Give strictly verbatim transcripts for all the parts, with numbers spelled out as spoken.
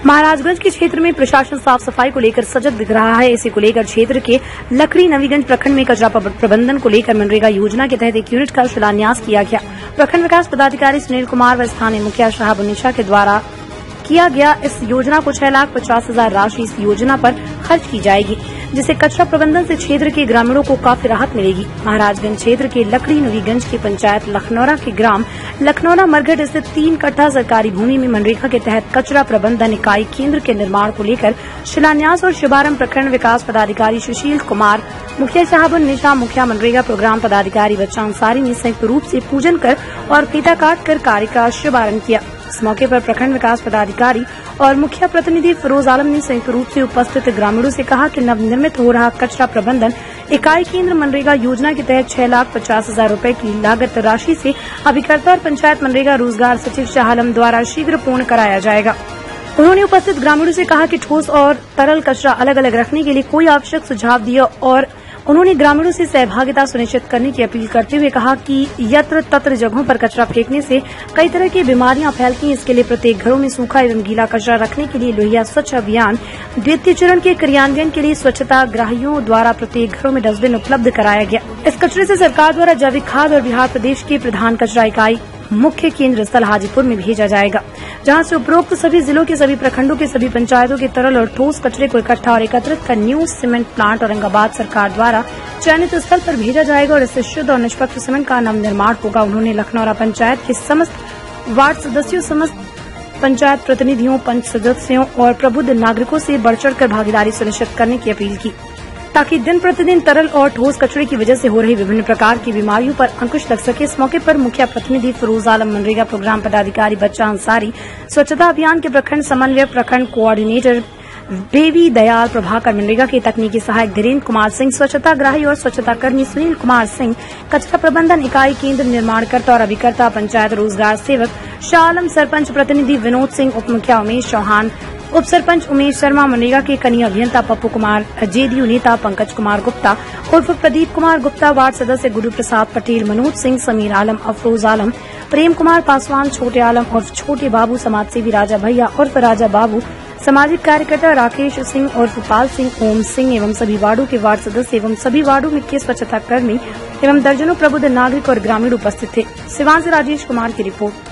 महाराजगंज के क्षेत्र में प्रशासन साफ सफाई को लेकर सजग दिख रहा है। इसी को लेकर क्षेत्र के लकड़ी नवीगंज प्रखंड में कचरा प्रबंधन को लेकर मनरेगा योजना के तहत एक यूनिट का शिलान्यास किया गया। प्रखंड विकास पदाधिकारी सुनील कुमार व स्थानीय मुखिया शाहब उन्नीशा के द्वारा किया गया। इस योजना को छह लाख पचास हजार राशि इस योजना पर खर्च की जाएगी, जिससे कचरा प्रबंधन से क्षेत्र के ग्रामीणों को काफी राहत मिलेगी। महाराजगंज क्षेत्र के लकड़ी नवीगंज की पंचायत लखनौरा के ग्राम लखनौरा मरघट स्थित तीन कट्ठा सरकारी भूमि में मनरेगा के तहत कचरा प्रबंधन इकाई केंद्र के निर्माण को लेकर शिलान्यास और शुभारंभ प्रखंड विकास पदाधिकारी सुशील कुमार, मुखिया साहब निशा, मुखिया मनरेगा प्रोग्राम पदाधिकारी बच्चा अंसारी ने संयुक्त रूप से पूजन कर और फीता काट कर कार्य का शुभारंभ किया। इस मौके पर प्रखंड विकास पदाधिकारी और मुखिया प्रतिनिधि फिरोज आलम ने संयुक्त रूप से उपस्थित ग्रामीणों से कहा कि नवनिर्मित हो रहा कचरा प्रबंधन इकाई केंद्र मनरेगा योजना के तहत छह लाख पचास हजार रूपये की लागत राशि से अभिकर्ता और पंचायत मनरेगा रोजगार सचिव शाह आलम द्वारा शीघ्र पूर्ण कराया जाएगा। उन्होंने उपस्थित ग्रामीणों से कहा कि ठोस और तरल कचरा अलग अलग रखने के लिए कोई आवश्यक सुझाव दिया और उन्होंने ग्रामीणों से सहभागिता सुनिश्चित करने की अपील करते हुए कहा कि यत्र तत्र जगहों पर कचरा फेंकने से कई तरह की बीमारियां फैलती हैं। इसके लिए प्रत्येक घरों में सूखा एवं गीला कचरा रखने के लिए लोहिया स्वच्छ अभियान द्वितीय चरण के क्रियान्वयन के लिए स्वच्छता ग्राहियों द्वारा प्रत्येक घरों में डस्टबिन उपलब्ध कराया गया। इस कचरे से सरकार द्वारा जैविक खाद और बिहार प्रदेश की प्रधान कचरा इकाई मुख्य केंद्र स्थल हाजीपुर में भेजा जाएगा, जहां से उपरोक्त सभी जिलों के सभी प्रखंडों के सभी पंचायतों के तरल और ठोस कचरे को इकट्ठा और एकत्रित कर न्यू सीमेंट प्लांट औरंगाबाद सरकार द्वारा चयनित स्थल पर भेजा जाएगा और इससे शुद्ध और निष्पक्ष सीमेंट का नव निर्माण होगा। उन्होंने लखनौरा पंचायत के समस्त वार्ड सदस्यों, समस्त पंचायत प्रतिनिधियों, पंच सदस्यों और प्रबुद्ध नागरिकों से बढ़ चढ़ कर भागीदारी सुनिश्चित करने की अपील की, ताकि दिन प्रतिदिन तरल और ठोस कचरे की वजह से हो रही विभिन्न प्रकार की बीमारियों पर अंकुश लग सके। इस मौके पर मुखिया प्रतिनिधि फिरोज आलम, मनरेगा प्रोग्राम पदाधिकारी बच्चा अंसारी, स्वच्छता अभियान के प्रखंड समन्वयक प्रखंड कोऑर्डिनेटर देवी दयाल प्रभाकर, मनरेगा के तकनीकी सहायक धीरेन्द्र कुमार सिंह, स्वच्छता ग्राही और स्वच्छता कर्मी सुनील कुमार सिंह, कचरा प्रबंधन इकाई केंद्र निर्माणकर्ता और अभिकर्ता पंचायत रोजगार सेवक शाह आलम, सरपंच प्रतिनिधि विनोद सिंह, उप मुखिया उमेश चौहान, उप सरपंच उमेश शर्मा, मनरेगा के कनीय अभियंता पप्पू कुमार, जेडीयू नेता पंकज कुमार गुप्ता उर्फ प्रदीप कुमार गुप्ता, वार्ड सदस्य गुरु प्रसाद पटेल, मनोज सिंह, समीर आलम, अफरोज आलम, प्रेम कुमार पासवान, छोटे आलम उर्फ छोटे बाबू, समाजसेवी राजा भैया उर्फ राजा बाबू, सामाजिक कार्यकर्ता राकेश सिंह उर्फ पाल सिंह, ओम सिंह एवं सभी वार्डो के वार्ड सदस्य एवं सभी वार्डो में के स्वच्छता कर्मी एवं दर्जनों प्रबुद्ध नागरिक और ग्रामीण उपस्थित थे। सिवान से राजेश कुमार की रिपोर्ट।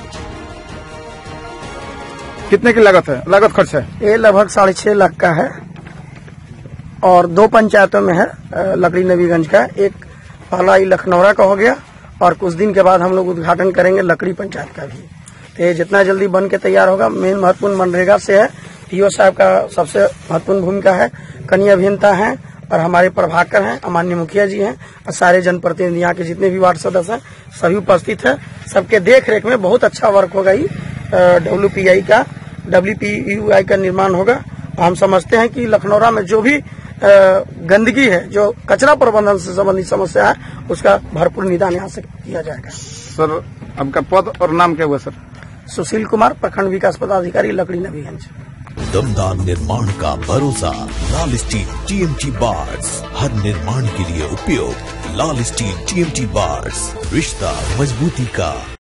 कितने की लागत है, लागत खर्च है? ये लगभग साढ़े छह लाख का है और दो पंचायतों में है लकड़ी नवीगंज का। एक पहला ही लखनौरा का हो गया और कुछ दिन के बाद हम लोग उद्घाटन करेंगे लकड़ी पंचायत का भी। तो ये जितना जल्दी बन के तैयार होगा। मेन महत्वपूर्ण मनरेगा से है, टीओ साहब का सबसे महत्वपूर्ण भूमिका है, कनीय अभियंता हैं और हमारे प्रभाकर हैं, माननीय मुखिया जी हैं और सारे जनप्रतिनिधि यहाँ के जितने भी वार्ड सदस्य हैं सभी उपस्थित है। सबके देख रेख में बहुत अच्छा वर्क होगा। ये डब्ल्यू पी आई का डब्ल्यू पी यू आई का निर्माण होगा। हम समझते हैं कि लखनौरा में जो भी गंदगी है, जो कचरा प्रबंधन से संबंधित समस्या है, उसका भरपूर निदान यहाँ से किया जाएगा। सर, आपका पद और नाम क्या हुआ सर? सुशील कुमार, प्रखंड विकास पदाधिकारी, लकड़ी नवीगंज। दमदार निर्माण का भरोसा लाल स्टील टीएमटी बार्स, हर निर्माण के लिए उपयोग लाल स्टील टीएमटी बार्स, रिश्ता मजबूती का।